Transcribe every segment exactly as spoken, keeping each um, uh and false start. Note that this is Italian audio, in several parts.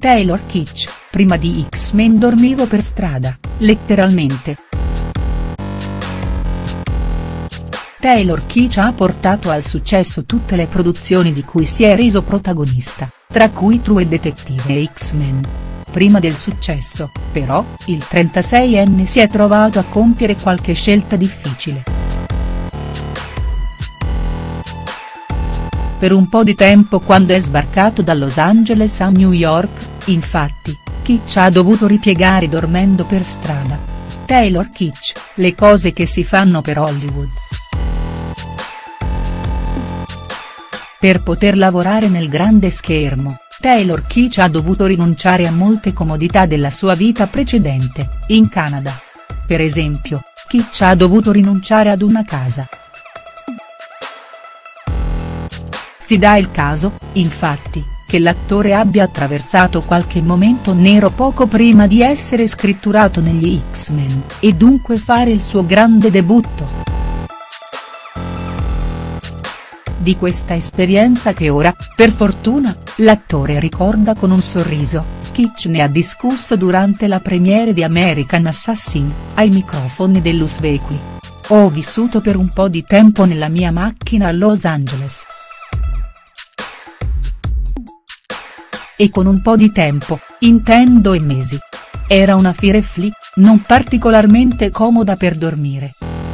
Taylor Kitsch: prima di X-Men dormivo per strada, letteralmente. Taylor Kitsch ha portato al successo tutte le produzioni di cui si è reso protagonista, tra cui True Detective e X-Men. Prima del successo, però, il trentaseienne si è trovato a compiere qualche scelta difficile. Per un po' di tempo, quando è sbarcato da Los Angeles a New York, infatti, Kitsch ha dovuto ripiegare dormendo per strada. Taylor Kitsch: le cose che si fanno per Hollywood. Per poter lavorare nel grande schermo, Taylor Kitsch ha dovuto rinunciare a molte comodità della sua vita precedente, in Canada. Per esempio, Kitsch ha dovuto rinunciare ad una casa. Si dà il caso, infatti, che l'attore abbia attraversato qualche momento nero poco prima di essere scritturato negli X-Men, e dunque fare il suo grande debutto. Di questa esperienza che ora, per fortuna, l'attore ricorda con un sorriso, Kitsch ne ha discusso durante la premiere di American Assassin, ai microfoni dell'U S Weekly. Ho vissuto per un po' di tempo nella mia macchina a Los Angeles. E con un po' di tempo, intendo e mesi. Era una firefly, non particolarmente comoda per dormire.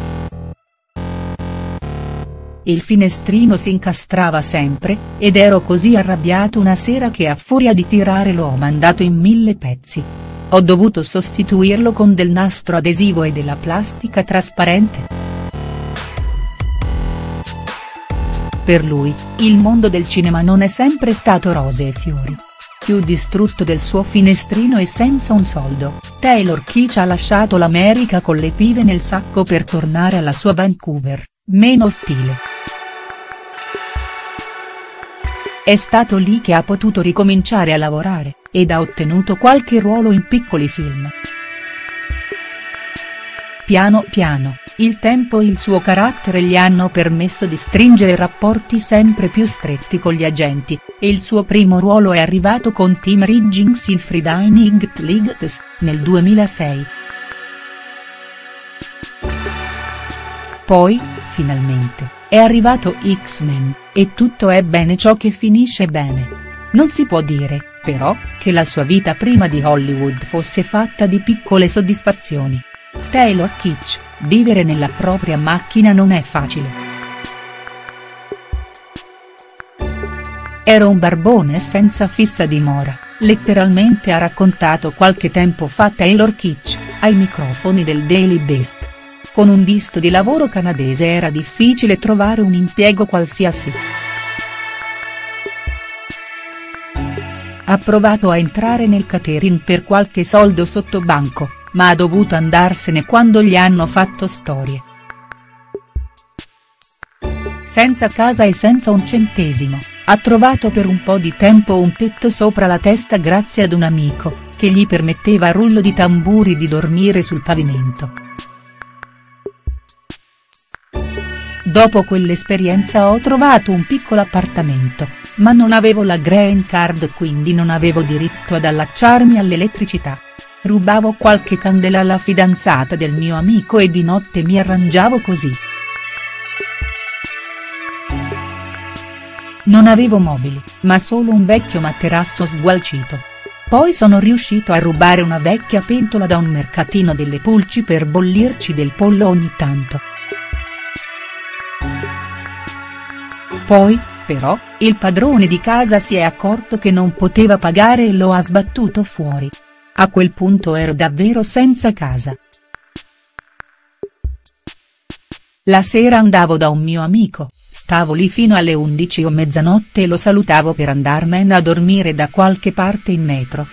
Il finestrino si incastrava sempre, ed ero così arrabbiato una sera che a furia di tirare l'ho mandato in mille pezzi. Ho dovuto sostituirlo con del nastro adesivo e della plastica trasparente. Per lui, il mondo del cinema non è sempre stato rose e fiori. Più distrutto del suo finestrino e senza un soldo, Taylor Kitsch ha lasciato l'America con le pive nel sacco per tornare alla sua Vancouver, meno ostile. È stato lì che ha potuto ricominciare a lavorare, ed ha ottenuto qualche ruolo in piccoli film. Piano piano, il tempo e il suo carattere gli hanno permesso di stringere rapporti sempre più stretti con gli agenti, e il suo primo ruolo è arrivato con Tim Riggins in Friday Night Lights, nel duemilasei. Poi, finalmente, è arrivato X-Men, e tutto è bene ciò che finisce bene. Non si può dire, però, che la sua vita prima di Hollywood fosse fatta di piccole soddisfazioni. Taylor Kitsch: vivere nella propria macchina non è facile. Ero un barbone senza fissa dimora, letteralmente ha raccontato qualche tempo fa Taylor Kitsch, ai microfoni del Daily Beast. Con un visto di lavoro canadese era difficile trovare un impiego qualsiasi. Ha provato a entrare nel catering per qualche soldo sotto banco, ma ha dovuto andarsene quando gli hanno fatto storie. Senza casa e senza un centesimo, ha trovato per un po' di tempo un tetto sopra la testa grazie ad un amico, che gli permetteva a rullo di tamburi di dormire sul pavimento. Dopo quell'esperienza ho trovato un piccolo appartamento, ma non avevo la green card, quindi non avevo diritto ad allacciarmi all'elettricità. Rubavo qualche candela alla fidanzata del mio amico e di notte mi arrangiavo così. Non avevo mobili, ma solo un vecchio materasso sgualcito. Poi sono riuscito a rubare una vecchia pentola da un mercatino delle pulci per bollirci del pollo ogni tanto. Poi, però, il padrone di casa si è accorto che non poteva pagare e lo ha sbattuto fuori. A quel punto ero davvero senza casa. La sera andavo da un mio amico, stavo lì fino alle undici o mezzanotte e lo salutavo per andarmene a dormire da qualche parte in metro.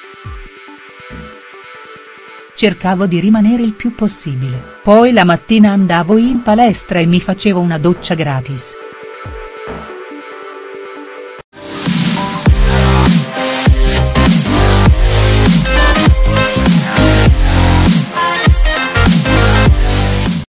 Cercavo di rimanere il più possibile, poi la mattina andavo in palestra e mi facevo una doccia gratis.